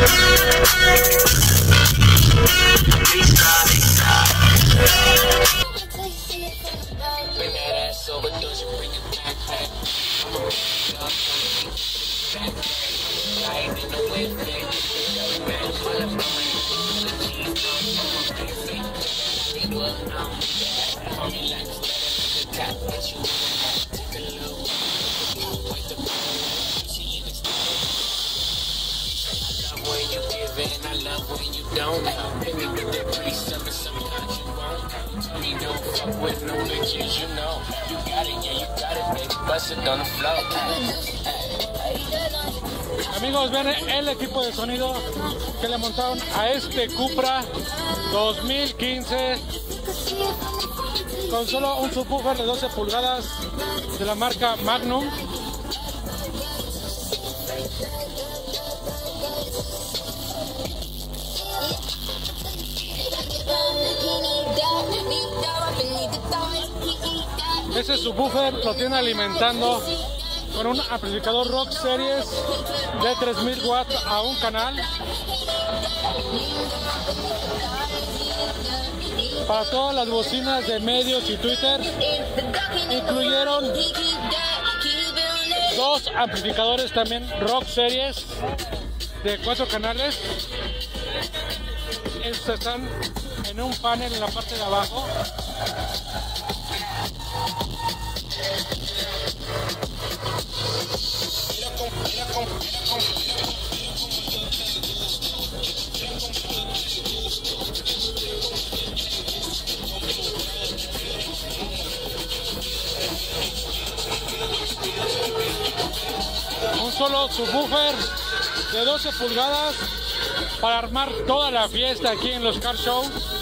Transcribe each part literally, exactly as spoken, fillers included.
Amigos, vean el equipo de sonido que le montaron a este Cupra dos mil quince con solo un subwoofer de doce pulgadas de la marca Magnum. Ese subwoofer lo tiene alimentando con un amplificador Rock Series de tres mil watts a un canal. Para todas las bocinas de medios y Twitter incluyeron dos amplificadores también Rock Series de cuatro canales. Estos están en un panel en la parte de abajo. Un solo subwoofer de doce pulgadas para armar toda la fiesta aquí en los Car Show.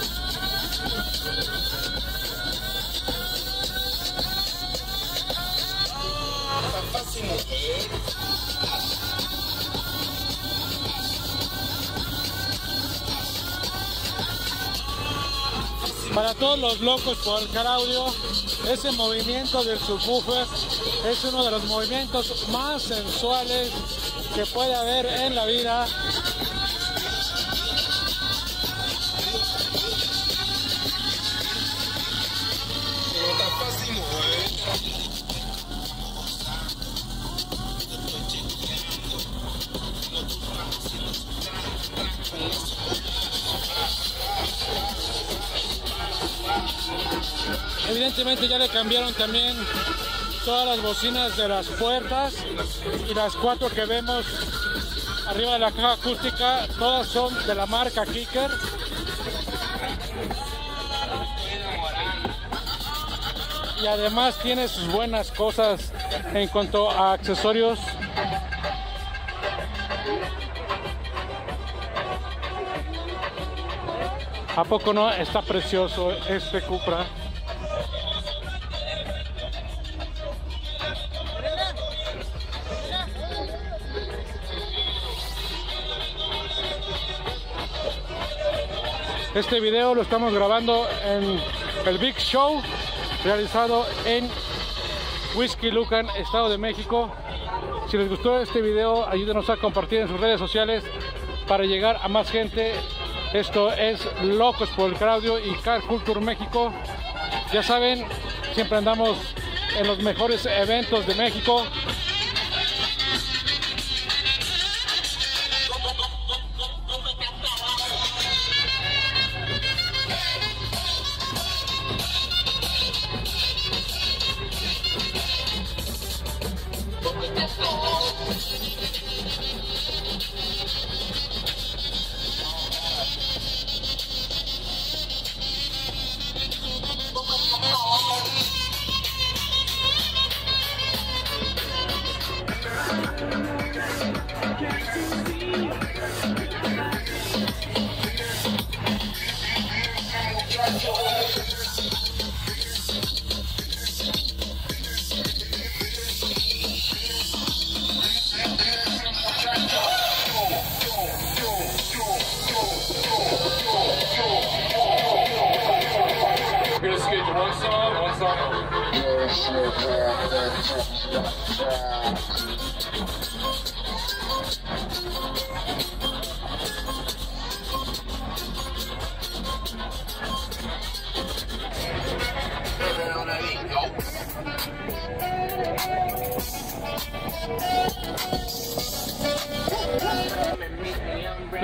Para todos los locos por el car audio, ese movimiento del subwoofer es uno de los movimientos más sensuales que puede haber en la vida. Evidentemente ya le cambiaron también todas las bocinas de las puertas, y las cuatro que vemos arriba de la caja acústica todas son de la marca Kicker. Y además tiene sus buenas cosas en cuanto a accesorios. ¿A poco no? Está precioso este Cupra. Este video lo estamos grabando en el Big Show, realizado en Whisky Lucan, Estado de México. Si les gustó este video, ayúdenos a compartir en sus redes sociales para llegar a más gente. Esto es Locos por el Car Audio y Car Culture México. Ya saben, siempre andamos en los mejores eventos de México.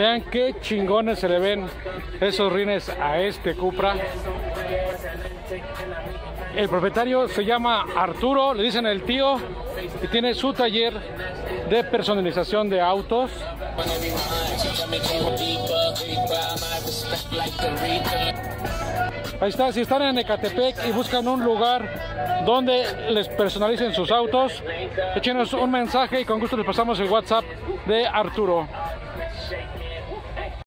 Vean qué chingones se le ven esos rines a este Cupra. El propietario se llama Arturo, le dicen el tío, y tiene su taller de personalización de autos. Ahí está, si están en Ecatepec y buscan un lugar donde les personalicen sus autos, échenos un mensaje y con gusto les pasamos el WhatsApp de Arturo.